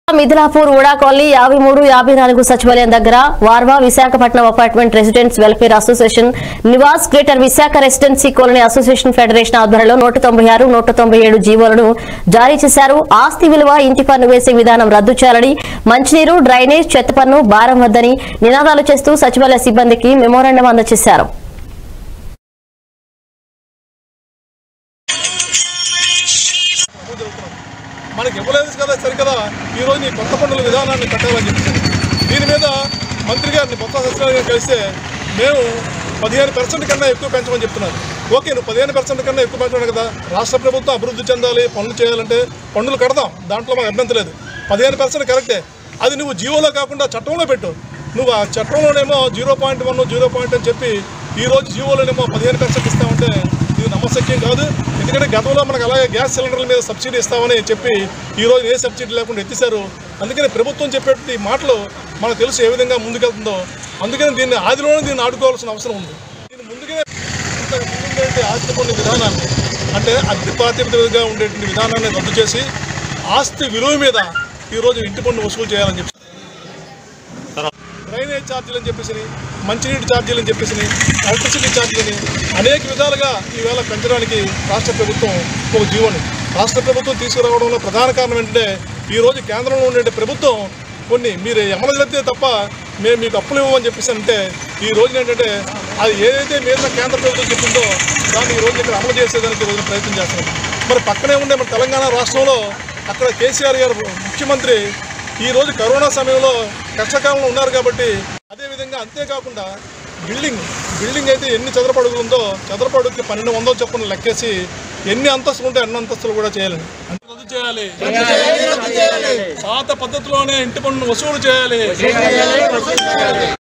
మిథిలాపూర్ ఉడా colony 53, 54 సచివాలయం దగ్గర వార్వా Visakhapatnam apartment residents welfare association Nivas greater Visakha residency colony association federation ఆధ్వర్యంలో 196, 197 జీవోలను జారీ చేశారు. ఆస్తి విలువ, ఇంటి పన్ను వేసే విధానం రద్దు చేయాలని, మంచినీరు, డ్రైనేజ్, చెత్త పన్ను భారం వద్దని నినాదాలు చేస్తూ సచివాలయ సిబ్బందికి మెమోరాండం అందజేశారు. మనకి ఇవ్వలేదు కదా సరికదా ఈరోజు ఈ కొత్త పన్నుల విధానాన్ని పెట్టాలని చెప్పింది. దీని మీద మంత్రి గారిని బొత్స సత్యనారాయణ కలిస్తే మేము 15% కన్నా ఎక్కువ పెంచమని చెప్తున్నారు. ఓకే, నువ్వు 15% కన్నా ఎక్కువ పెంచడం కదా, రాష్ట్ర ప్రభుత్వం అభివృద్ధి చెందాలి, పనులు చేయాలంటే పన్నులు కడదాం, దాంట్లో మాకు అభ్యంతరం లేదు. 15% కరెక్టే, అది నువ్వు జీవోలో కాకుండా చట్టంలో పెట్టు. నువ్వు ఆ చట్టంలోనేమో 0.1, 0 అని చెప్పి ఈరోజు జీవోలోనేమో 15% ఇస్తామంటే ఇది నమ్మశక్యం కాదు. ఎందుకంటే గతంలో మనకు అలాగే గ్యాస్ సిలిండర్ల మీద సబ్సిడీ ఇస్తామని చెప్పి ఈరోజు ఏ సబ్సిడీ లేకుండా ఎత్తిశారు. అందుకని ప్రభుత్వం చెప్పేటువంటి మాటలు మనకు తెలుసు ఏ విధంగా ముందుకెళ్తుందో. అందుకని దీన్ని దీన్ని ఆడుకోవాల్సిన అవసరం ఉంది. దీన్ని ముందుగా ఆస్తి పన్ను విధానాన్ని, అంటే అద్దె ప్రాతిపదికగా ఉండేటువంటి విధానాన్ని రద్దు చేసి ఆస్తి విలువ మీద ఈరోజు ఇంటి పన్ను వసూలు చేయాలని చెప్పి, డ్రైనేజ్ ఛార్జీలు అని చెప్పేసి, మంచినీటి ఛార్జీలు అని చెప్పేసి, ఎలక్ట్రిసిటీ ఛార్జీలని అనేక విధాలుగా ఈవేళ పెంచడానికి రాష్ట్ర ప్రభుత్వం ఒక జీవోని రాష్ట్ర ప్రభుత్వం తీసుకురావడంలో ప్రధాన కారణం ఏంటంటే ఈరోజు కేంద్రంలో ఉండే ప్రభుత్వం కొన్ని మీరు అమలు జరిగితే తప్ప మేము మీకు అప్పులు ఇవ్వమని చెప్పేసి అంటే ఈ రోజున ఏంటంటే అది ఏదైతే మీద కేంద్ర ప్రభుత్వం చెప్పిందో దాన్ని ఈ రోజు ఇక్కడ అమలు చేసేదానికి రోజున ప్రయత్నం చేస్తున్నాం. మరి పక్కనే ఉండే మన తెలంగాణ రాష్ట్రంలో అక్కడ కేసీఆర్ గారు ముఖ్యమంత్రి ఈరోజు కరోనా సమయంలో కష్టకాలంలో ఉన్నారు కాబట్టి అదేవిధంగా అంతేకాకుండా బిల్డింగ్ అయితే ఎన్ని చదరపు అడుగులు ఉందో చదరపు అడుగుకి 1200 చొప్పున లెక్కేసి ఎన్ని అంతస్తులు ఉంటే అన్ని అంతస్తులు కూడా చేయాలని రద్దు చేయాలి. పాత పద్ధతిలోనే ఇంటి పన్ను వసూలు చేయాలి.